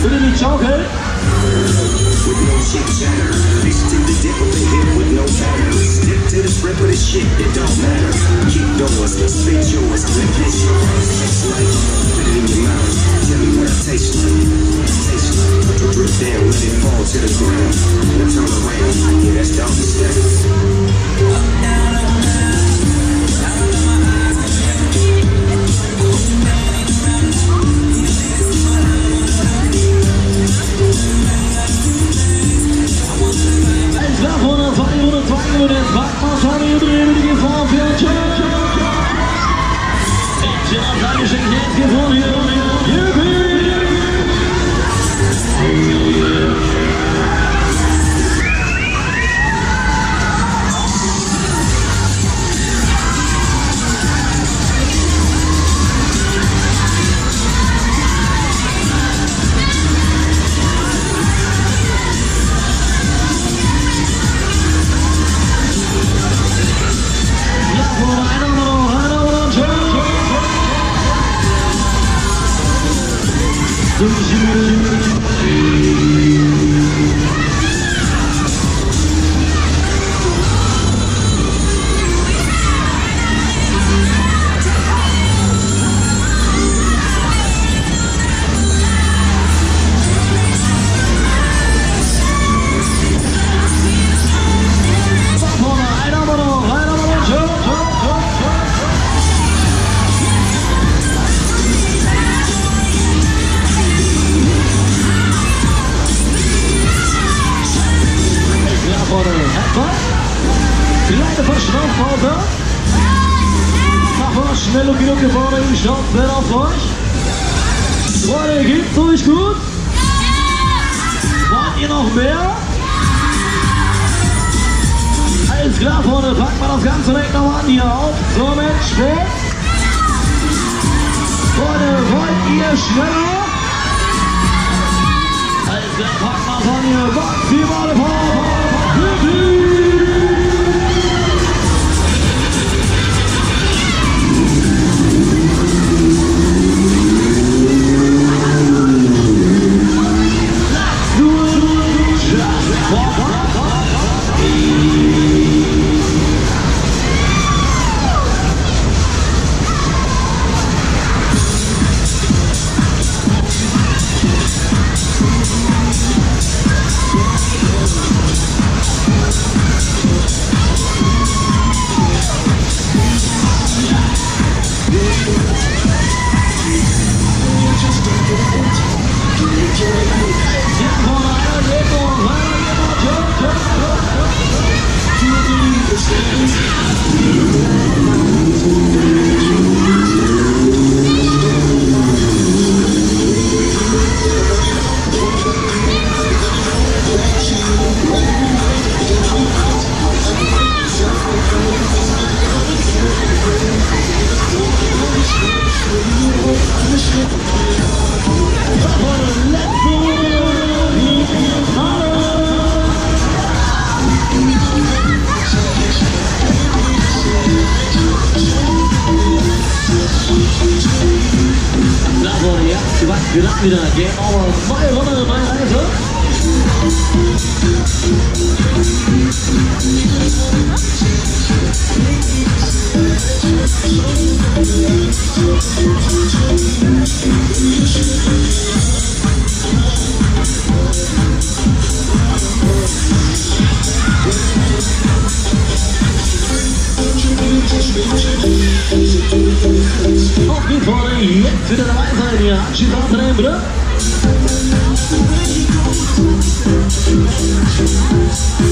Bitte die Schaukel. With no chit chatter, bitch to the dip of the hip with no pattern. Stick to the script of the shit, it don't matter. Keep yours, spit yours, let this yours. Taste like, put it in your mouth. Tell me what it tastes like. Taste like, drip down, let it fall to the ground. Now turn around, yeah, that's doggy style. Up, down, up, down. Jetzt macht man schon die Drehung, die Gefahr für den Check. Ich bin auf seine Schenke, jetzt geht von hier. Kleine Verschnaufpause. Mach mal schnell Lucky vorne im Stopp, wer auf euch? Freunde, geht's euch gut? Wollt ihr noch mehr? Alles klar, Freunde, packt mal das Ganze direkt noch an hier auf zum Endspurt. Freunde, wollt ihr schneller? Alles klar, packt mal von hier, maximale Power. Wir lassen wieder Game Over. Neue Runde, neue Reise. Auf die vorne, jetzt wieder dabei sein, hier. Abschied auf den Bruder.